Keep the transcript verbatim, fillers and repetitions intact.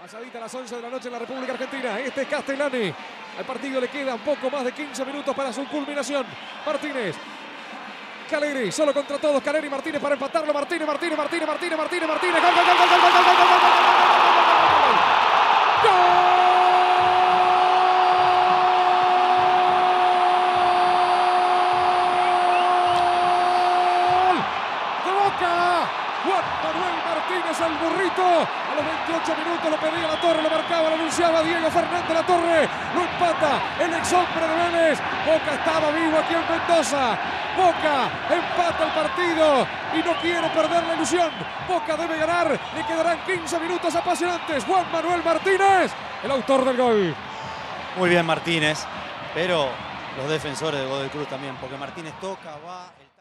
Pasadita a las once de la noche en la República Argentina. Este es Castellani. Al partido le queda un poco más de quince minutos para su culminación. Martínez. Caleri, solo contra todos. Caleri, Martínez para empatarlo. Martínez, Martínez, Martínez, Martínez, Martínez, Martínez. ¡Gol, gol, gol, gol, gol, gol, gol, gol, gol, gol! ¡Gol! Juan Manuel Martínez, el burrito. A los veintiocho minutos lo pedía La Torre, lo marcaba, lo anunciaba Diego Fernández La Torre. Lo empata el ex hombre de Vélez. Boca estaba vivo aquí en Mendoza. Boca empata el partido y no quiere perder la ilusión. Boca debe ganar. Le quedarán quince minutos apasionantes. Juan Manuel Martínez, el autor del gol. Muy bien Martínez, pero los defensores de Godoy Cruz también, porque Martínez toca, va...